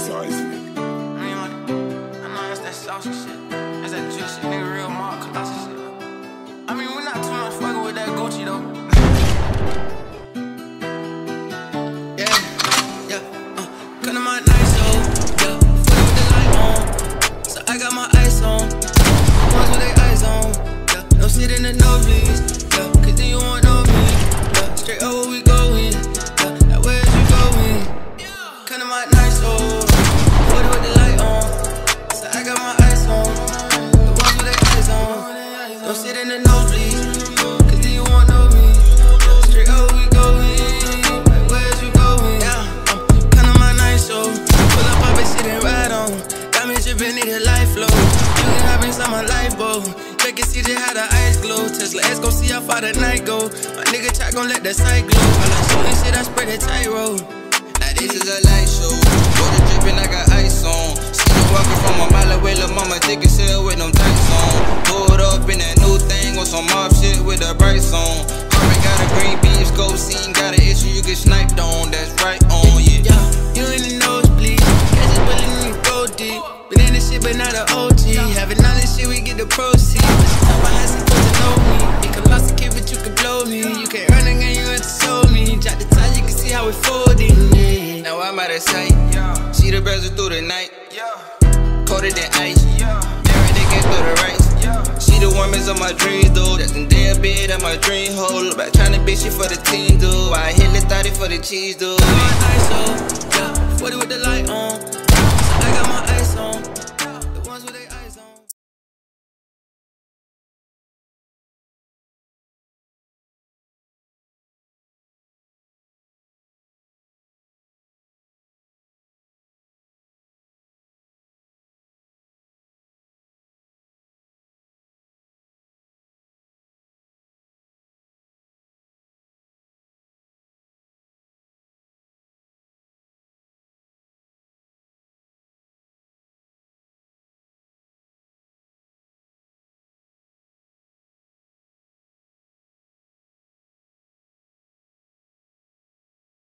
size, nigga. I know that's that saucy shit. That's that juice shit, nigga. Real Mark Colossus shit. I mean, we not too much fucking with that Gucci though. Come to my nice show, yeah. Fuck with the light on, so I got my ice on. Ones with they eyes on, yeah. No sit in the nosebleeds, yeah. Cause then you won't know me, yeah. Straight up where we going, yeah. Now where's you going? Come to my nice show, fuck with the light on, so I got my ice on. The ones with they eyes on, no sit in the nosebleeds, cause then you won't know me, yeah. Straight up where we going. Need a life flow. You can hop inside my lifeboat. Check and see just how the ice glow. Tesla S gon' see how far the night go. My nigga Chop gon' let the sight glow. While I shootin' shit, I spread a tightrope. Now this is a light show. Water drippin', I got ice on. See me walking from a mile away, lil' mama thick as hell with them tights on. Pulled up in that new thing with some mob shit with the brights on. Already got a green beam scope, scene got an issue you get sniped on. That's right on, yeah. You in the nosebleed, catch it bullet when you go deep. Been in this shit, but not an OG. Having all this shit, we get the proceeds. I had some to know me. You can lost a kid, but you can blow me. You can't run again, you have to show me. Drop the tie, you can see how it folding. Yeah. Now I'm out of sight. See the bezel through the night. Coated in ice. Married again through the rights. See the warmers of my dreams, dude. That's in their bed at my dream hole. Look back trying to bitch shit for the team, dude. I hit the 30 for the cheese, dude. 40 with the light